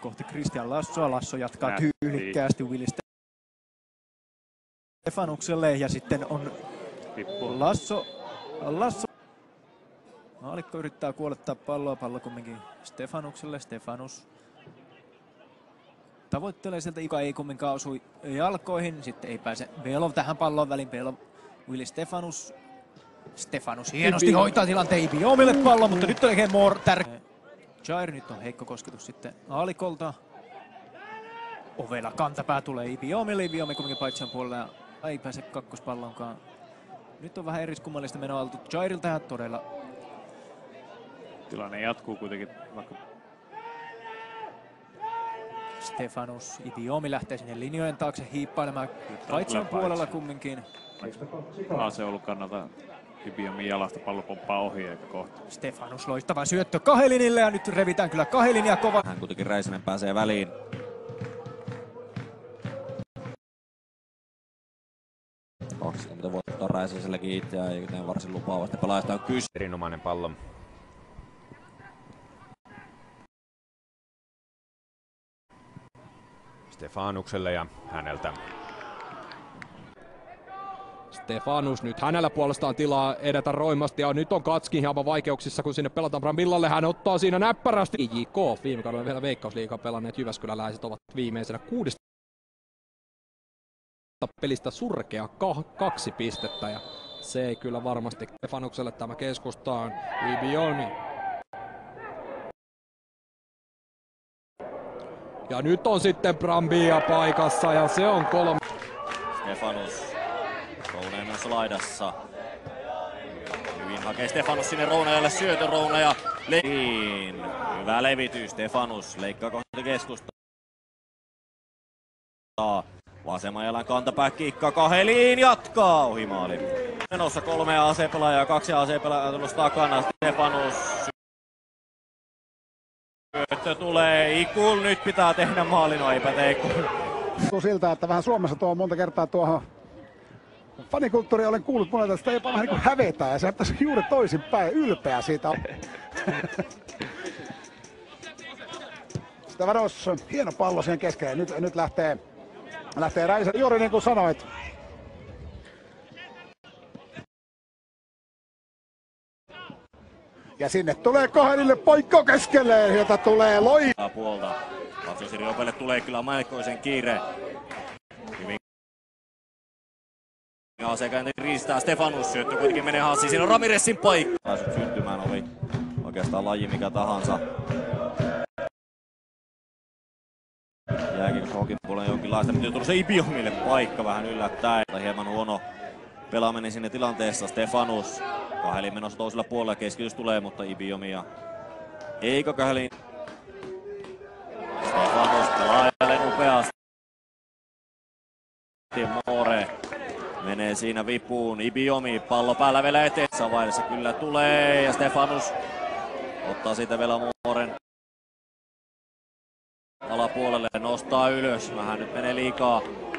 kohti Christian Lassoa. Lasso jatkaa tyylikkäästi Willy Stefanukselle ja sitten on Lasso. Maalikko yrittää kuolettaa palloa, pallo kumminkin Stefanukselle. Stefanus tavoittelee sieltä, joka ei kumminkaan osu jalkoihin. Sitten ei pääse Belov tähän pallon väliin. Belov, Willy Stefanus. Stefanus hienosti hoitaa tilanteen Ibiomille pallon, mutta nyt tekee more tärkeä. Jair, nyt on heikko kosketus sitten Aalikolta. Ovela kantapää tulee Ibiomille. Ibiomi kumminkin paitsi puolella ja ei pääse kakkospallonkaan. Nyt on vähän eriskummallista menoa oltu Jairilta ja todella. Tilanne jatkuu kuitenkin, vaikka Stefanus, Ibiomi lähtee sinne linjojen taakse hiippailemaan. Paitsan puolella kumminkin. Aseolun kannalta Ibiomin jalasta pallo pomppaa ohi eikä kohta. Stefanus loistava syöttö Kahelinille ja nyt revitään kyllä Kahelinia kova. Hän kuitenkin Räisänen pääsee väliin. Mutta voittaa Räisäsellekin itse ja ei varsin lupaavasti pelaajasta on kyse. Erinomainen pallo. Stefanukselle ja häneltä. Stefanus nyt hänellä puolestaan tilaa edetä roimasti ja nyt on Katskin hieman vaikeuksissa kun sinne pelataan Bramillalle. Hän ottaa siinä näppärästi. JK viime kaudella vielä Veikkausliigaa pelanneet jyväskyläläiset ovat viimeisenä 6 pelistä surkea 2 pistettä ja se ei kyllä varmasti Stefanukselle tämä keskustaan. Ibioni. Ja nyt on sitten Brambia paikassa ja se on 3. Stefanus. Rouneen on laidassa. Hyvin hakee Stefanus sinne Rounajalle syötön Rounaja. Hyvä levitys. Stefanus leikkaa kohti keskustaa. Vasemman jalan kantapää kiikkaa Kaheliin jatkaa ohi maali. Menossa 3 AC-pelaajaa, 2 AC-pelaajaa tulossa takana. Stefanus. Syöttö tulee Ikul, nyt pitää tehdä maali, no eipä tee. Tuntuu siltä, että vähän Suomessa tuo monta kertaa tuohon fanikulttuuria olen kuullut monelta, että sitä jopa vähän niin kuin hävetää ja se pitäisi juuri toisinpäin, ylpeä siitä. Stefanos, hieno pallo siihen keskelle, nyt lähtee Räisä, juuri niin kuin sanoit. Ja sinne tulee Kahelille paikka keskelle, jota tulee Loi. Puolta. Vatsosiri Opelle tulee kyllä melkoisen kiire. Hyvin. AC-käynti riistää Stefanus, syöttö kuitenkin menee Hassi, siinä on Ramirezin paikka. Pääsyt syntymään oli oikeastaan laji mikä tahansa. Jääkin Hokin puolella jonkinlaista, mutta tuossa Ibiomille paikka vähän yllättäen. Hieman huono pelaaminen sinne tilanteessa. Stefanus. Kahelin menossa toisella puolella, keskitys tulee, mutta Ibiomia eikö Kahelin. Stefanus pelaajalle upeasti. More menee siinä vipuun. Ibiomi pallo päällä vielä eteen. Vaiheessa kyllä tulee ja Stefanus ottaa siitä vielä Moren alapuolelle, nostaa ylös. Vähän nyt menee liikaa